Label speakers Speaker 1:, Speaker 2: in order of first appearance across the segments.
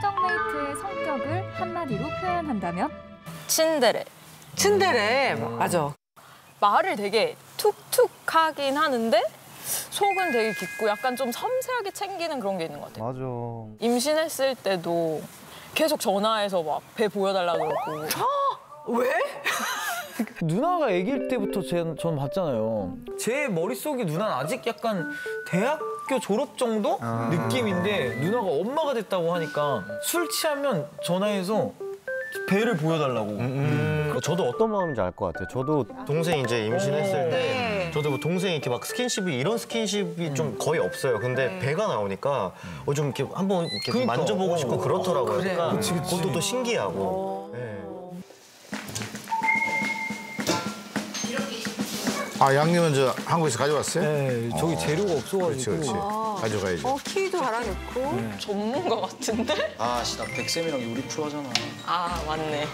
Speaker 1: 최정메이트의 성격을 한마디로 표현한다면?
Speaker 2: 친데레.
Speaker 3: 츤데레. 맞아.
Speaker 2: 말을 되게 툭툭하긴 하는데 속은 되게 깊고 약간 좀 섬세하게 챙기는 그런 게 있는 것 같아요.
Speaker 4: 맞아.
Speaker 2: 임신했을 때도 계속 전화해서 막 배 보여달라고 그러고.
Speaker 3: 왜?
Speaker 5: 누나가 아기일 때부터 전 봤잖아요. 제 머릿속에 누나는 아직 약간 대학교 졸업 정도 느낌인데 누나가 엄마가 됐다고 하니까 술 취하면 전화해서 배를 보여달라고.
Speaker 4: 저도 어떤 마음인지 알 것 같아요. 저도
Speaker 6: 동생이 이제 임신했을 때
Speaker 3: 네.
Speaker 6: 저도 뭐 동생이 이렇게 막 스킨십이 이런 스킨십이 좀 거의 없어요. 근데 배가 나오니까 좀 이렇게 한번 이렇게
Speaker 5: 그러니까.
Speaker 6: 만져보고 싶고 그렇더라고요.
Speaker 3: 그래.
Speaker 6: 그러니까
Speaker 5: 그치.
Speaker 6: 그것도 또 신기하고. 네.
Speaker 7: 아, 양념은 저 한국에서 가져왔어요?
Speaker 5: 네, 저기 재료가 없어가지고.
Speaker 7: 그렇지. 가져가야지.
Speaker 3: 키도 갈아넣고.
Speaker 2: 전문가 같은데?
Speaker 8: 아씨, 나 백쌤이랑 요리 프로 하잖아.
Speaker 2: 아, 맞네.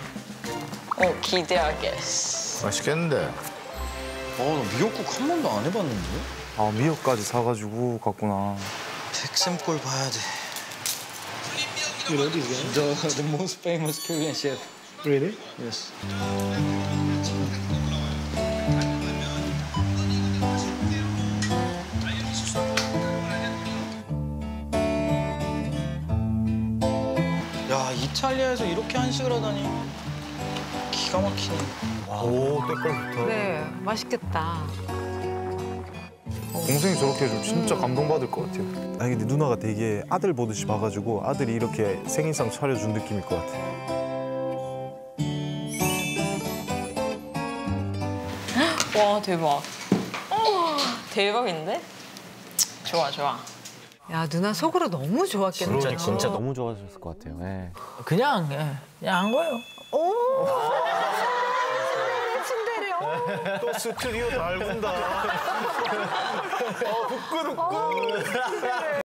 Speaker 2: 기대하겠어.
Speaker 7: 맛있겠는데.
Speaker 8: 나 미역국 한 번도 안 해봤는데?
Speaker 4: 아, 미역까지 사가지고 갔구나.
Speaker 8: 백쌤 꼴 봐야 돼. You know this guy? The most famous Korean chef. Really? Yes. 야, 이탈리아에서 이렇게 한식을 하다니 기가 막히네.
Speaker 6: 오, 때깔 좋다.
Speaker 3: 네, 맛있겠다.
Speaker 4: 동생이 저렇게 해주면 진짜 감동받을 것 같아요. 아니, 근데 누나가 되게 아들 보듯이 봐가지고 아들이 이렇게 생일상 차려준 느낌일 것 같아요.
Speaker 2: 와, 대박. 대박인데? 좋아, 좋아.
Speaker 3: 야, 누나 속으로 너무 좋았겠네.
Speaker 4: 진짜 너무 좋아하셨을 것 같아요. 네.
Speaker 5: 그냥 한 거예요.
Speaker 3: 츤데레.
Speaker 6: 또 스튜디오 달군다.
Speaker 3: 츤데레.